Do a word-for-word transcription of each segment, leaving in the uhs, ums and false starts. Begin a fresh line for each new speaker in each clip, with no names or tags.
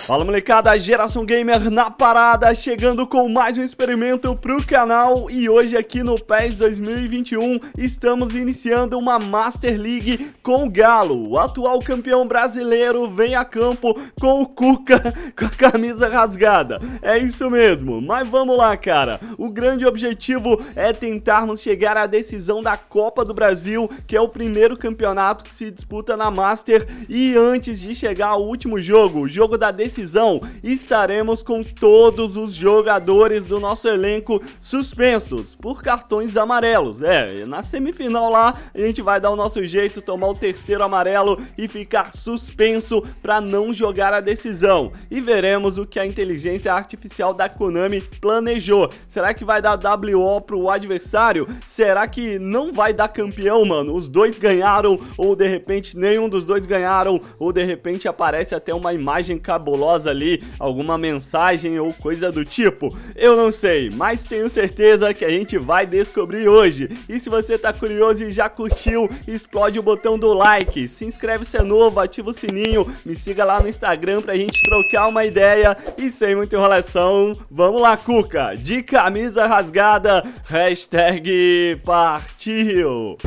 Fala molecada, Geração Gamer na parada, chegando com mais um experimento pro canal. E hoje aqui no PES dois mil e vinte e um estamos iniciando uma Master League com o Galo. O atual campeão brasileiro vem a campo com o Cuca com a camisa rasgada. É isso mesmo, mas vamos lá, cara. O grande objetivo é tentarmos chegar à decisão da Copa do Brasil, que é o primeiro campeonato que se disputa na Master. E antes de chegar ao último jogo, o jogo da decisão, estaremos com todos os jogadores do nosso elenco suspensos por cartões amarelos. É, na semifinal lá a gente vai dar o nosso jeito, tomar o terceiro amarelo e ficar suspenso para não jogar a decisão. E veremos o que a inteligência artificial da Konami planejou. Será que vai dar W O pro adversário? Será que não vai dar campeão, mano? Os dois ganharam, ou de repente nenhum dos dois ganharam, ou de repente aparece até uma imagem cabulosa ali, alguma mensagem ou coisa do tipo. Eu não sei, mas tenho certeza que a gente vai descobrir hoje. E se você tá curioso e já curtiu, explode o botão do like, se inscreve se é novo, ativa o sininho, me siga lá no Instagram pra gente trocar uma ideia. E sem muita enrolação, vamos lá, Cuca, de camisa rasgada, hashtag partiu.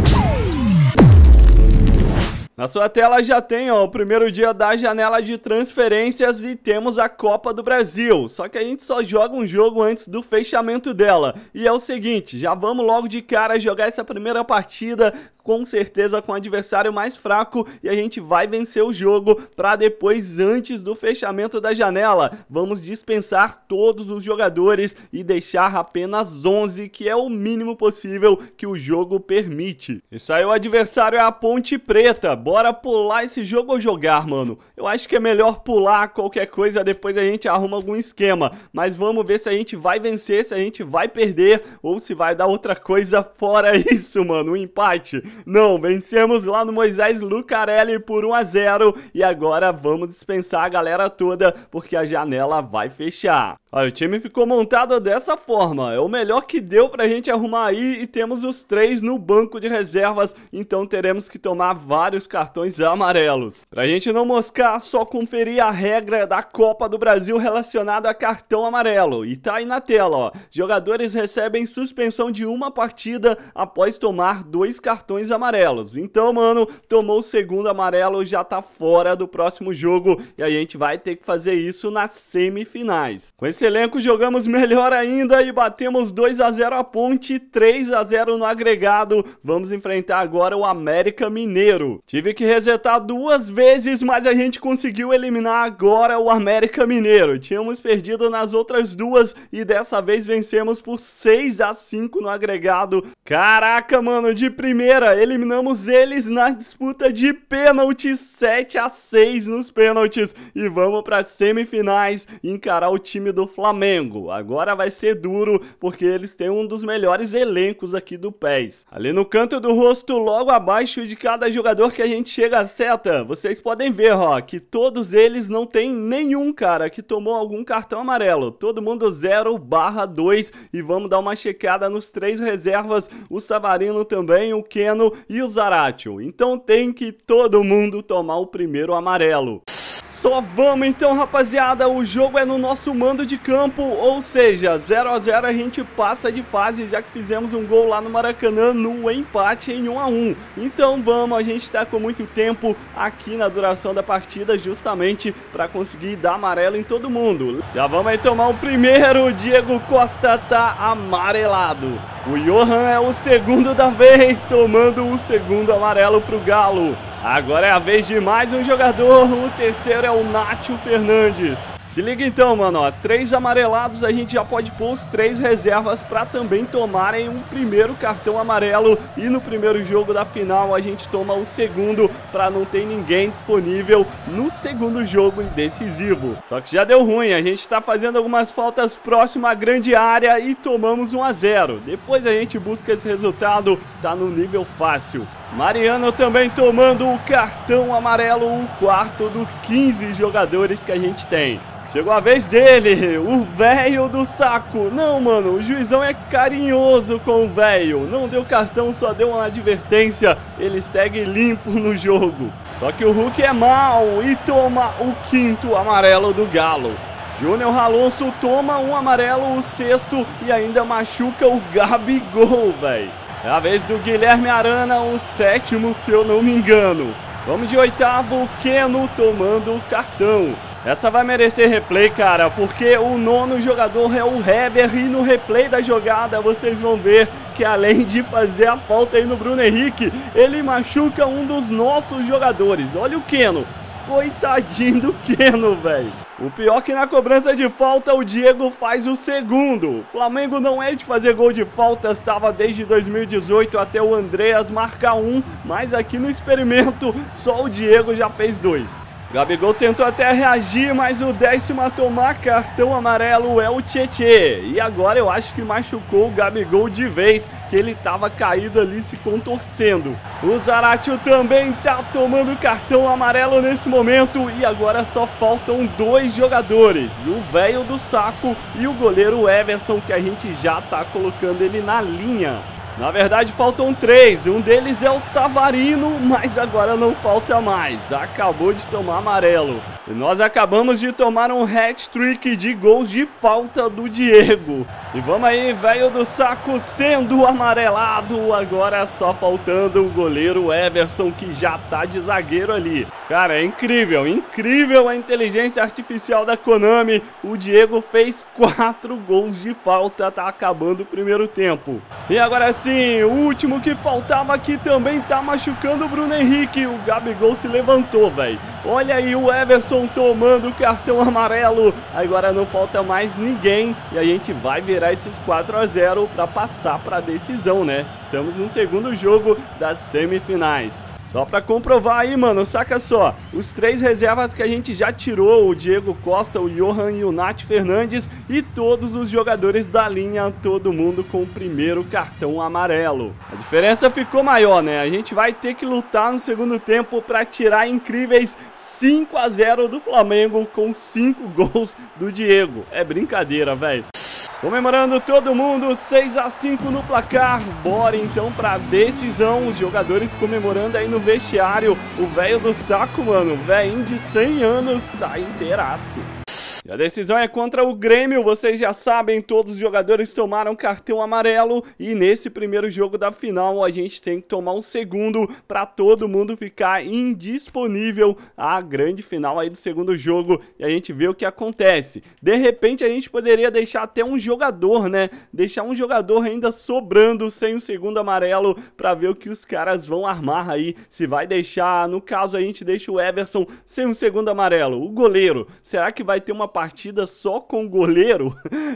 Na sua tela já tem, ó, o primeiro dia da janela de transferências e temos a Copa do Brasil. Só que a gente só joga um jogo antes do fechamento dela. E é o seguinte, já vamos logo de cara jogar essa primeira partida, com certeza com o adversário mais fraco, e a gente vai vencer o jogo para depois, antes do fechamento da janela, vamos dispensar todos os jogadores e deixar apenas onze, que é o mínimo possível que o jogo permite. E saiu o adversário, é a Ponte Preta. Bora pular esse jogo ou jogar, mano? Eu acho que é melhor pular, qualquer coisa depois a gente arruma algum esquema. Mas vamos ver se a gente vai vencer, se a gente vai perder ou se vai dar outra coisa fora isso, mano. Um empate. Não, vencemos lá no Moisés Lucarelli por um a zero e agora vamos dispensar a galera toda porque a janela vai fechar. Olha, o time ficou montado dessa forma, é o melhor que deu pra gente arrumar aí e temos os três no banco de reservas, então teremos que tomar vários cartões amarelos. Pra gente não moscar, só conferir a regra da Copa do Brasil relacionada a cartão amarelo. E tá aí na tela, ó. Jogadores recebem suspensão de uma partida após tomar dois cartões amarelos. Então, mano, tomou o segundo amarelo, já tá fora do próximo jogo e a gente vai ter que fazer isso nas semifinais. Com esse elenco jogamos melhor ainda e batemos dois a zero a Ponte, três a zero no agregado. Vamos enfrentar agora o América Mineiro. Tive que resetar duas vezes, mas a gente conseguiu eliminar agora o América Mineiro. Tínhamos perdido nas outras duas e dessa vez vencemos por seis a cinco no agregado. Caraca, mano, de primeira eliminamos eles na disputa de pênaltis, sete a seis nos pênaltis. E vamos para semifinais encarar o time do Flamengo. Agora vai ser duro porque eles têm um dos melhores elencos aqui do PES. Ali no canto do rosto, logo abaixo de cada jogador que a gente chega a seta, vocês podem ver, ó, que todos eles não tem nenhum cara que tomou algum cartão amarelo. Todo mundo zero barra dois. E vamos dar uma checada nos três reservas, o Savarino também, o Keno e o Zaratio. Então tem que todo mundo tomar o primeiro amarelo. Só vamos então, rapaziada, o jogo é no nosso mando de campo, ou seja, zero a zero a gente passa de fase, já que fizemos um gol lá no Maracanã no empate em um a um. Então vamos, a gente tá com muito tempo aqui na duração da partida, justamente para conseguir dar amarelo em todo mundo. Já vamos aí tomar o primeiro, o Diego Costa tá amarelado. O Johan é o segundo da vez, tomando o segundo amarelo pro Galo. Agora é a vez de mais um jogador, o terceiro é o Nátio Fernandes. Se liga então, mano, ó, três amarelados, a gente já pode pôr os três reservas para também tomarem um primeiro cartão amarelo. E no primeiro jogo da final a gente toma o segundo para não ter ninguém disponível no segundo jogo decisivo. Só que já deu ruim, a gente tá fazendo algumas faltas próximo à grande área e tomamos um a zero. Depois a gente busca esse resultado, tá no nível fácil. Mariano também tomando o cartão amarelo, o quarto dos quinze jogadores que a gente tem. Chegou a vez dele, o velho do saco. Não, mano, o juizão é carinhoso com o velho. Não deu cartão, só deu uma advertência. Ele segue limpo no jogo. Só que o Hulk é mal e toma o quinto amarelo do Galo. Júnior Alonso toma um amarelo, o sexto, e ainda machuca o Gabigol, velho. É a vez do Guilherme Arana, o sétimo, se eu não me engano. Vamos de oitavo, o Keno tomando o cartão. Essa vai merecer replay, cara, porque o nono jogador é o Hever e no replay da jogada vocês vão ver que além de fazer a falta aí no Bruno Henrique, ele machuca um dos nossos jogadores. Olha o Keno. Coitadinho do Keno, velho. O pior é que na cobrança de falta o Diego faz o segundo. O Flamengo não é de fazer gol de falta, estava desde dois mil e dezoito até o Andreas marcar um, mas aqui no experimento só o Diego já fez dois. Gabigol tentou até reagir, mas o décimo a tomar cartão amarelo é o Tietê. E agora eu acho que machucou o Gabigol de vez, que ele estava caído ali se contorcendo. O Zaratio também tá tomando cartão amarelo nesse momento e agora só faltam dois jogadores, o velho do saco e o goleiro Everson, que a gente já tá colocando ele na linha. Na verdade faltam três, um deles é o Savarino, mas agora não falta mais, acabou de tomar amarelo. E nós acabamos de tomar um hat-trick de gols de falta do Diego. E vamos aí, velho do saco sendo amarelado, agora só faltando o goleiro Everson, que já tá de zagueiro ali. Cara, é incrível, incrível a inteligência artificial da Konami. O Diego fez quatro gols de falta, tá acabando o primeiro tempo. E agora sim, o último que faltava aqui também tá machucando o Bruno Henrique. O Gabigol se levantou, velho. Olha aí o Everson tomando o cartão amarelo. Agora não falta mais ninguém e a gente vai virar esses quatro a zero para passar para a decisão, né? Estamos no segundo jogo das semifinais. Só pra comprovar aí, mano, saca só, os três reservas que a gente já tirou, o Diego Costa, o Johan e o Nath Fernandes, e todos os jogadores da linha, todo mundo com o primeiro cartão amarelo. A diferença ficou maior, né? A gente vai ter que lutar no segundo tempo pra tirar incríveis cinco a zero do Flamengo com cinco gols do Diego. É brincadeira, velho. Comemorando todo mundo, seis a cinco no placar. Bora então pra decisão. Os jogadores comemorando aí no vestiário. O velho do saco, mano, velhinho de cem anos, tá inteiraço. E a decisão é contra o Grêmio, vocês já sabem, todos os jogadores tomaram cartão amarelo e nesse primeiro jogo da final a gente tem que tomar um segundo para todo mundo ficar indisponível à grande final aí do segundo jogo e a gente vê o que acontece. De repente a gente poderia deixar até um jogador, né, deixar um jogador ainda sobrando sem o segundo amarelo para ver o que os caras vão armar aí, se vai deixar, no caso a gente deixa o Everson sem um segundo amarelo, o goleiro, será que vai ter uma partida só com o goleiro?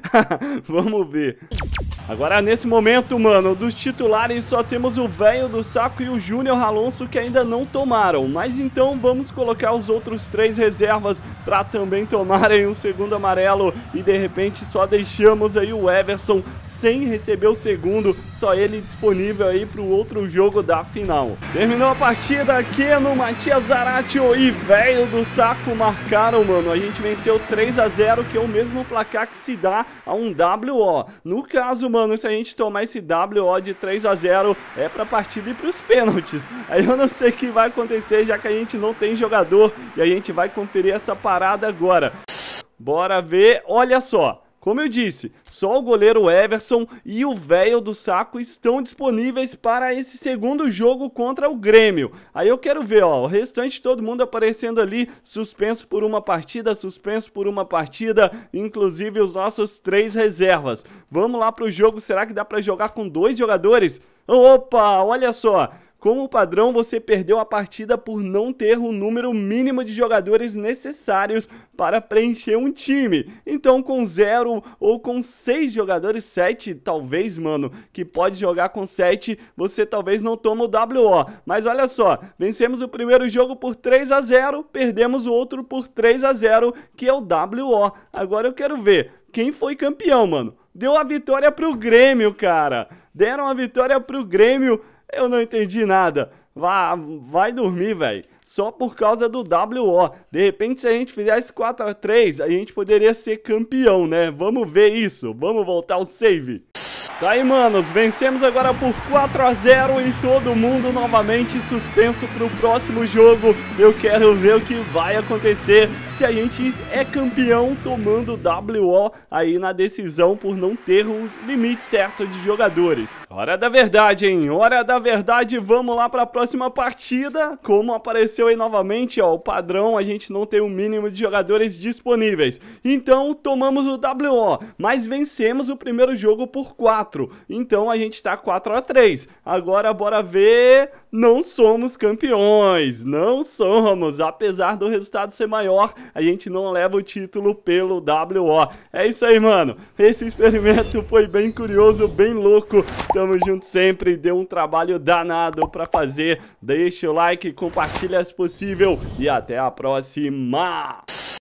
Vamos ver. Agora nesse momento, mano, dos titulares só temos o velho do saco e o Júnior Alonso que ainda não tomaram, mas então vamos colocar os outros três reservas para também tomarem o segundo amarelo e de repente só deixamos aí o Everson sem receber o segundo, só ele disponível aí para o outro jogo da final. Terminou a partida, Keno, Matias Zaratio e velho do saco marcaram, mano, a gente venceu três a zero, que é o mesmo placar que se dá a um W O. No caso, mano, se a gente tomar esse W O de três a zero, é pra partida e pros pênaltis. Aí eu não sei o que vai acontecer, já que a gente não tem jogador, e a gente vai conferir essa parada agora. Bora ver, olha só. Como eu disse, só o goleiro Everson e o velho do saco estão disponíveis para esse segundo jogo contra o Grêmio. Aí eu quero ver, ó, o restante todo mundo aparecendo ali, suspenso por uma partida, suspenso por uma partida, inclusive os nossos três reservas. Vamos lá pro jogo, será que dá para jogar com dois jogadores? Opa, olha só! Como padrão, você perdeu a partida por não ter o número mínimo de jogadores necessários para preencher um time. Então, com zero ou com seis jogadores, sete, talvez, mano, que pode jogar com sete, você talvez não toma o W O. Mas olha só, vencemos o primeiro jogo por três a zero, perdemos o outro por três a zero, que é o W O. Agora eu quero ver quem foi campeão, mano. Deu a vitória pro Grêmio, cara. Deram a vitória pro Grêmio. Eu não entendi nada. Vai, vai dormir, velho. Só por causa do W O. De repente, se a gente fizesse quatro a três, a gente poderia ser campeão, né? Vamos ver isso. Vamos voltar ao save. Tá aí, manos, vencemos agora por quatro a zero e todo mundo novamente suspenso pro próximo jogo. Eu quero ver o que vai acontecer se a gente é campeão tomando W O aí na decisão por não ter um limite certo de jogadores. Hora da verdade, hein? Hora da verdade, vamos lá para a próxima partida. Como apareceu aí novamente, ó, o padrão, a gente não tem o mínimo de jogadores disponíveis. Então, tomamos o W O, mas vencemos o primeiro jogo por quatro. Então, a gente tá quatro a três. Agora, bora ver... Não somos campeões, não somos. Apesar do resultado ser maior, a gente não leva o título pelo W O. É isso aí, mano. Esse experimento foi bem curioso, bem louco. Tamo junto sempre, deu um trabalho danado pra fazer. Deixa o like, compartilha se possível e até a próxima.